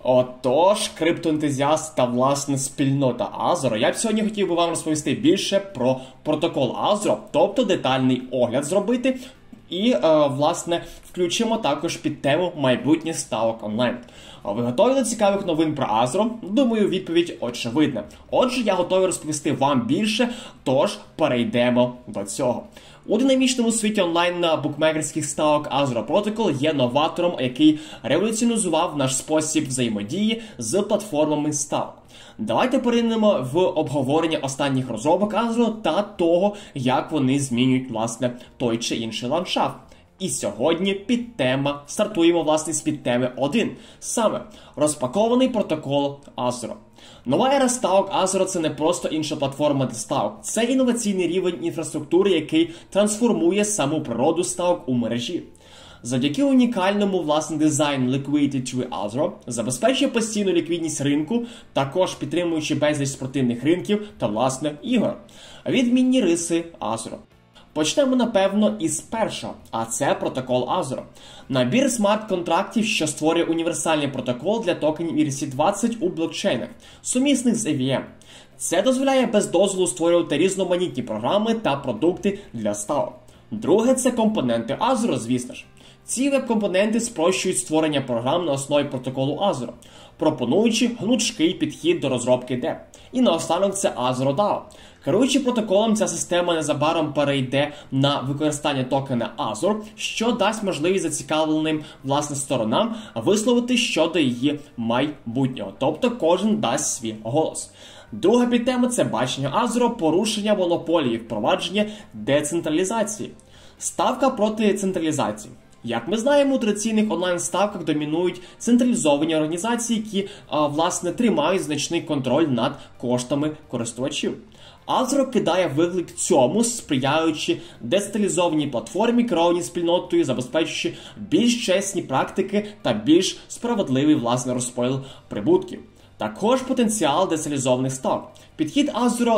Отож, криптоентузіасти та, власне, спільнота Азеро, я б сьогодні хотів би вам розповісти більше про протокол Азеро, тобто детальний огляд зробити. І, власне, включимо також під тему майбутніх ставок онлайн. Ви готові до цікавих новин про Азеро? Думаю, відповідь очевидна. Отже, я готовий розповісти вам більше, тож перейдемо до цього. У динамічному світі онлайн букмекерських ставок Азеро Protocol є новатором, який революціонізував наш спосіб взаємодії з платформами ставок. Давайте перейдемо в обговорення останніх розробок Азеро та того, як вони змінюють, власне, той чи інший ландшафт. І сьогодні стартуємо, власне, з підтеми 1. Саме розпакований протокол Азеро. Нова ера ставок Азеро – це не просто інша платформа для ставок. Це інноваційний рівень інфраструктури, який трансформує саму природу ставок у мережі. Завдяки унікальному, власне, дизайну Liquidity Tree Azero забезпечує постійну ліквідність ринку, також підтримуючи безліч спортивних ринків та, власне, ігор. Відмінні риси Азеро. Почнемо, напевно, із першого, а це протокол Азеро. Набір смарт-контрактів, що створює універсальний протокол для токенів ERC-20 у блокчейнах, сумісних з EVM. Це дозволяє без дозволу створювати різноманітні програми та продукти для ставок. Друге – це компоненти Азеро, звісно ж. Ці веб-компоненти спрощують створення програм на основі протоколу Азеро, пропонуючи гнучкий підхід до розробки DEP. І наостанок це Azero DAO. Керуючи протоколом, ця система незабаром перейде на використання токена Azure, що дасть можливість зацікавленим, власне, сторонам висловити щодо її майбутнього. Тобто кожен дасть свій голос. Друга підтема – це бачення Азеро, порушення монополії, впровадження децентралізації. Ставка проти централізації. Як ми знаємо, у традиційних онлайн-ставках домінують централізовані організації, які, власне, тримають значний контроль над коштами користувачів. Азеро кидає виклик цьому, сприяючи децентралізованій платформі, керованій спільнотою, забезпечуючи більш чесні практики та більш справедливий, власне, розподіл прибутків. Також потенціал децентралізованих ставок. Підхід Азеро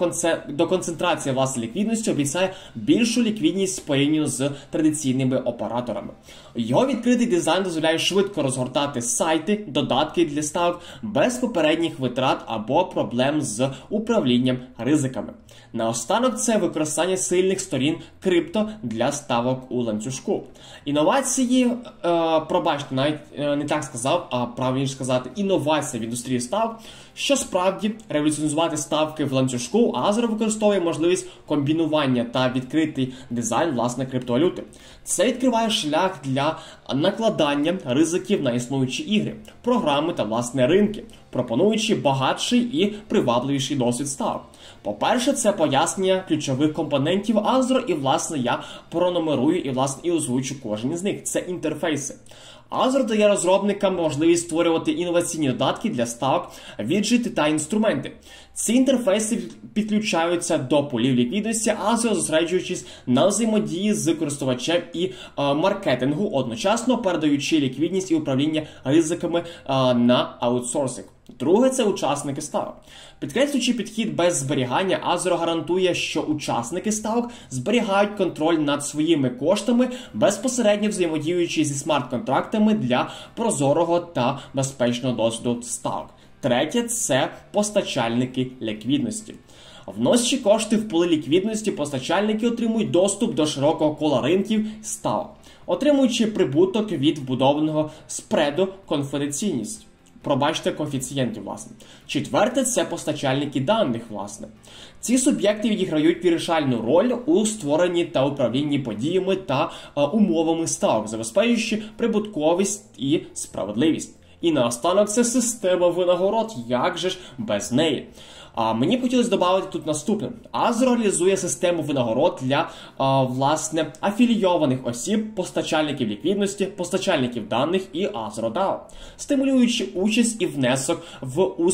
до концентрації власної ліквідності обіцяє більшу ліквідність порівняно з традиційними операторами. Його відкритий дизайн дозволяє швидко розгортати сайти, додатки для ставок без попередніх витрат або проблем з управлінням ризиками. Наостанок це використання сильних сторін крипто для ставок у ланцюжку. Інновації, пробачте, навіть не так сказав, а правильніше сказати, інновація в індустрії ставок, що справді революціонізувати ставки в ланцюжку, Азеро використовує можливість комбінування та відкритий дизайн, власне, криптовалюти. Це відкриває шлях для накладання ризиків на існуючі ігри, програми та, власне, ринки, пропонуючи багатший і привабливіший досвід ставок. По-перше, це пояснення ключових компонентів Азеро, і, власне, я пронумерую і озвучу кожен із них. Це інтерфейси. Азеро дає розробникам можливість створювати інноваційні додатки для ставок, віджити та інструменти. Ці інтерфейси підключаються до полів ліквідності Азеро, зосереджуючись на взаємодії з користувачем і маркетингу, одночасно передаючи ліквідність і управління ризиками на аутсорсинг. Друге – це учасники ставок. Підкреслюючи підхід без зберігання, Азеро гарантує, що учасники ставок зберігають контроль над своїми коштами, безпосередньо взаємодіючи зі смарт-контрактами для прозорого та безпечного досвіду ставок. Третє – це постачальники ліквідності. Вносячи кошти в поли ліквідності, постачальники отримують доступ до широкого кола ринків ставок, отримуючи прибуток від вбудованого спреду конфіденційність. Пробачте, коефіцієнтів, власне. Четверте – це постачальники даних, власне. Ці суб'єкти відіграють вирішальну роль у створенні та управлінні подіями та умовами ставок, забезпечуючи прибутковість і справедливість. І наостанок це система винагород, як же ж без неї. Мені б хотілося додати тут наступне. Азеро реалізує систему винагород для, власне, афілійованих осіб, постачальників ліквідності, постачальників даних і Азеро DAO, стимулюючи участь і внесок в успіх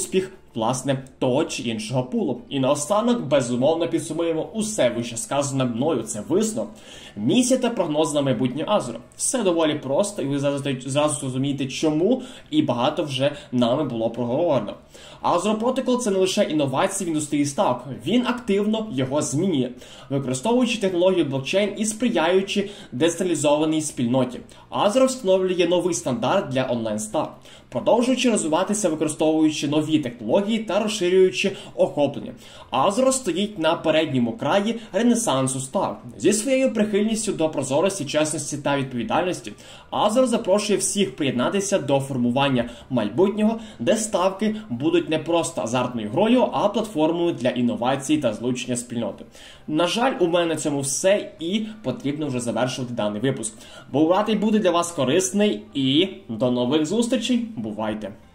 власне, того чи іншого пулу. І наостанок, безумовно, підсумуємо усе вище сказане мною, це висновок. Місія та прогноз на майбутнє Азура. Все доволі просто, і ви зразу зрозумієте, чому, і багато вже нами було проговорено. Azure Protocol – це не лише інновації в індустрії ставок, він активно його змінює, використовуючи технологію блокчейн і сприяючи децентралізованій спільноті. Azure встановлює новий стандарт для онлайн-ставок, продовжуючи розвиватися, використовуючи нові технології та розширюючи охоплення. Azure стоїть на передньому краї ренесансу ставок. Зі своєю прихильністю до прозорості, чесності та відповідальності, Azure запрошує всіх приєднатися до формування майбутнього, де ставки будуть не просто азартною грою, а платформою для інновацій та злучення спільноти. На жаль, у мене на цьому все, і потрібно вже завершувати даний випуск. Був радий бути для вас корисний, і до нових зустрічей. Бувайте!